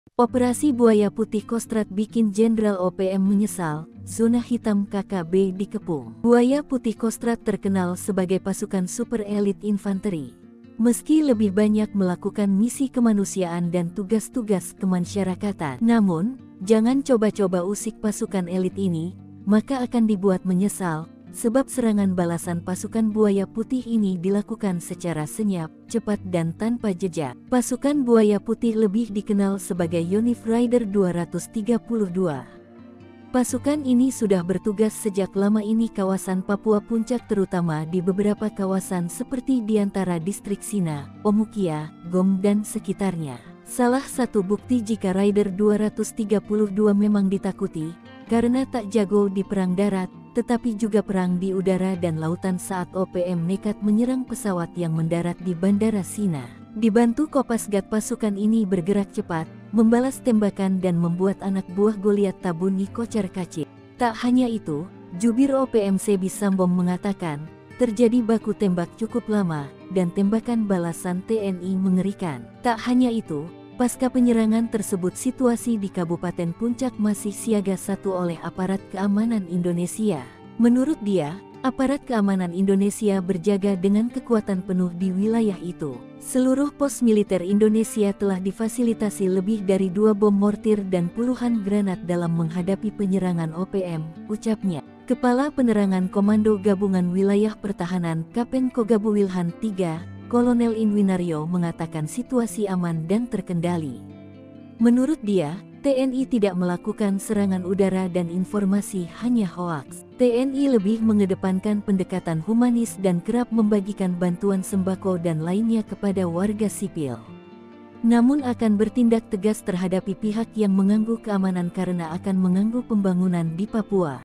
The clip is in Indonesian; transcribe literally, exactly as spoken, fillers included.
Operasi Buaya Putih Kostrad bikin Jenderal O P M menyesal, zona hitam K K B dikepung. Buaya Putih Kostrad terkenal sebagai pasukan super elit infanteri. Meski lebih banyak melakukan misi kemanusiaan dan tugas-tugas kemasyarakatan, namun, jangan coba-coba usik pasukan elit ini, maka akan dibuat menyesal, sebab serangan balasan pasukan Buaya Putih ini dilakukan secara senyap, cepat dan tanpa jejak. Pasukan Buaya Putih lebih dikenal sebagai Yonif Rider dua ratus tiga puluh dua. Pasukan ini sudah bertugas sejak lama ini kawasan Papua Puncak terutama di beberapa kawasan seperti diantara distrik Sina, Omukia, Gom dan sekitarnya. Salah satu bukti jika Rider dua ratus tiga puluh dua memang ditakuti, karena tak jago di perang darat, tetapi juga perang di udara dan lautan saat O P M nekat menyerang pesawat yang mendarat di Bandara Sina. Dibantu Kopasgat pasukan ini bergerak cepat, membalas tembakan dan membuat anak buah Goliat Tabuni kocar-kacir. Tak hanya itu, Jubir O P M Sebi Sambom mengatakan, terjadi baku tembak cukup lama, dan tembakan balasan T N I mengerikan. Tak hanya itu, pasca penyerangan tersebut situasi di Kabupaten Puncak masih siaga satu oleh aparat keamanan Indonesia. Menurut dia, aparat keamanan Indonesia berjaga dengan kekuatan penuh di wilayah itu. Seluruh pos militer Indonesia telah difasilitasi lebih dari dua bom mortir dan puluhan granat dalam menghadapi penyerangan O P M, ucapnya. Kepala Penerangan Komando Gabungan Wilayah Pertahanan Kapen Kogabu Wilhan tiga, Kolonel Inwinario mengatakan situasi aman dan terkendali. Menurut dia, T N I tidak melakukan serangan udara dan informasi hanya hoaks. T N I lebih mengedepankan pendekatan humanis dan kerap membagikan bantuan sembako dan lainnya kepada warga sipil. Namun akan bertindak tegas terhadap pihak yang mengganggu keamanan karena akan mengganggu pembangunan di Papua.